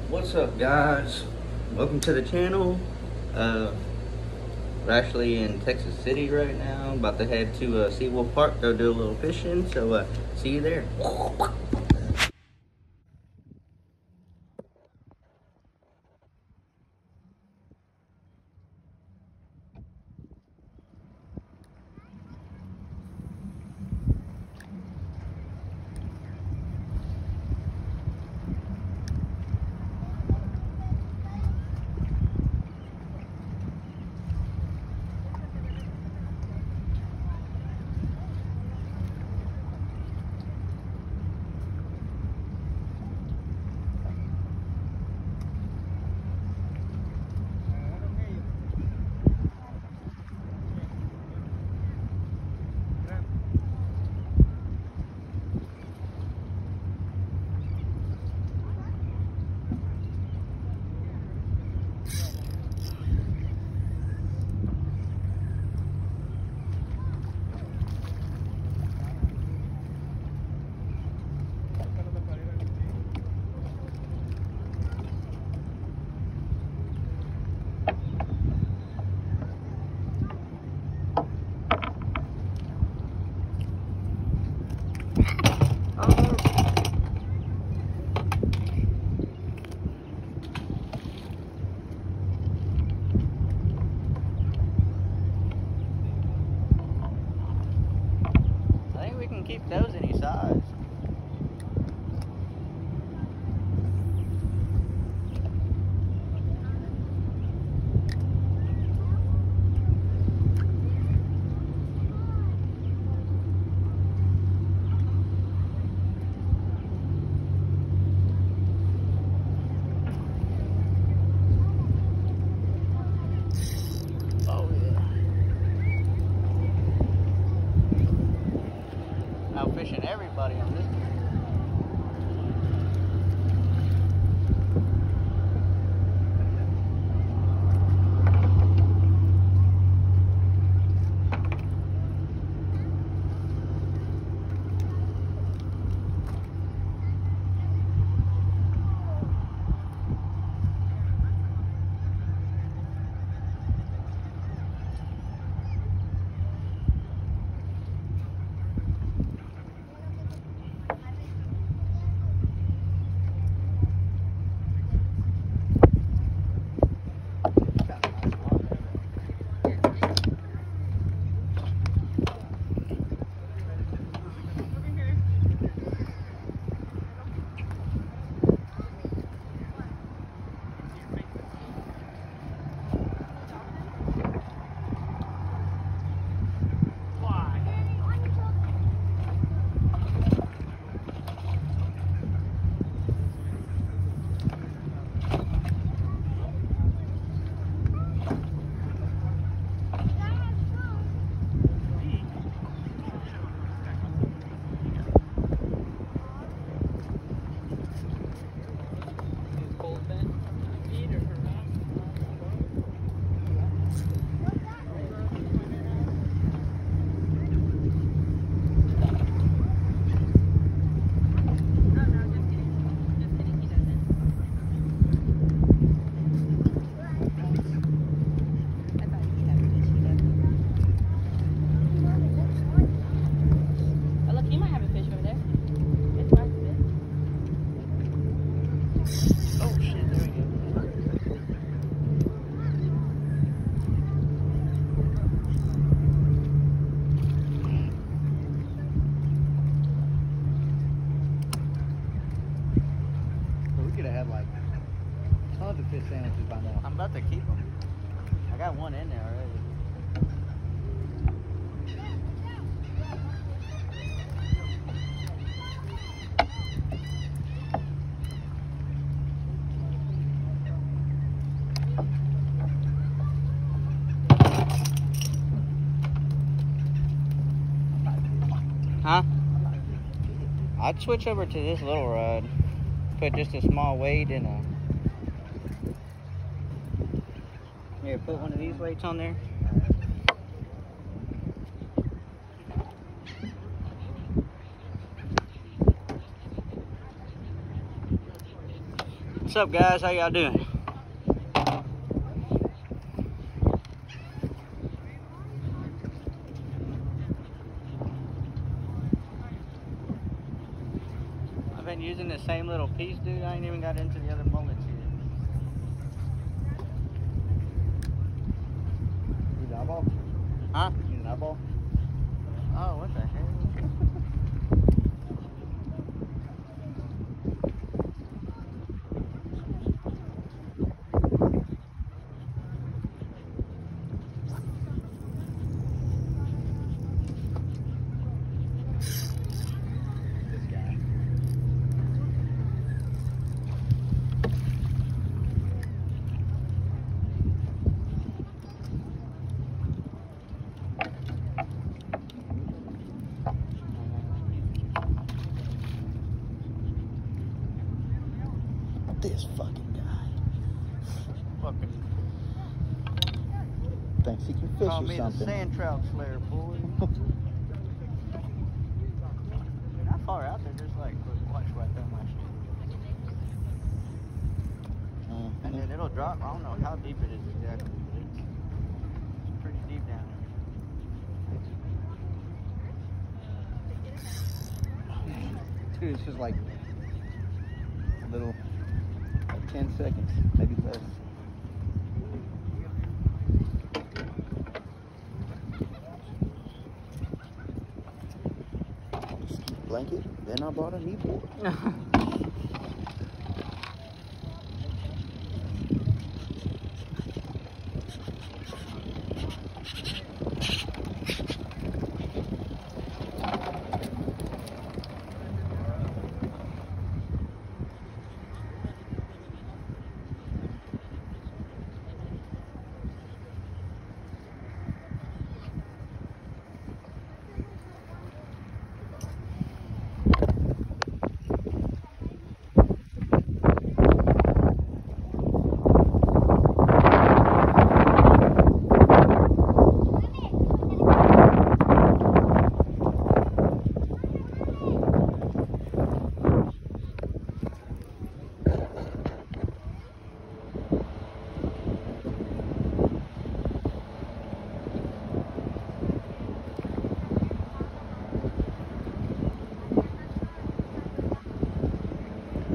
What's up, guys? Welcome to the channel. Uh, we're actually in Texas City right now. About to head to Seawolf Park, go do a little fishing. So, see you there. I think we can keep those any size. Oh yeah. Out fishing everybody on this one. Tons of fish sandwiches by now. I'm about to keep them. I got one in there already. Huh? I'd switch over to this little rod. Put just a small weight in a... Here, put one of these weights on there. What's up, guys? How y'all doing? I've been using the same little piece, dude. I ain't even got into the other mullets yet. Need an eyeball? Huh? Need an eyeball? Oh, what the heck? This guy. This fucking guy. Fucking Thinks he can fish call or me the something. sand trout slayer, boy. Not far out there, just like watch right there, my shit. And then it'll drop. I don't know how deep it is exactly, but it's pretty deep down there. Dude, it's just like a little, like 10 seconds, maybe less. Blanket, then I bought a knee board.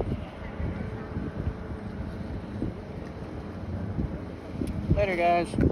Later, guys.